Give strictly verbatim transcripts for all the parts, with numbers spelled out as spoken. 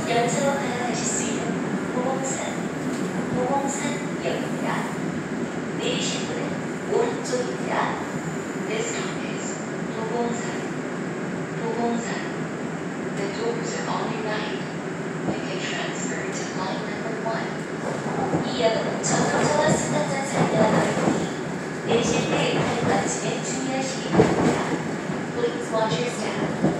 연세로 갈아타실 수 있는 도봉산, 도봉산역입니다. 내리실 분은 오른쪽입니다. This stop is 도봉산, 도봉산. The doors are on your right. You can transfer to line number one. 이 역은 전동차와 승강장 사이가 넓으니 내리실 때 팔 받침에 주의하시기 바랍니다. Please watch your step.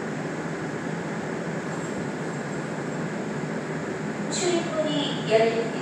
출입문이 열립니다.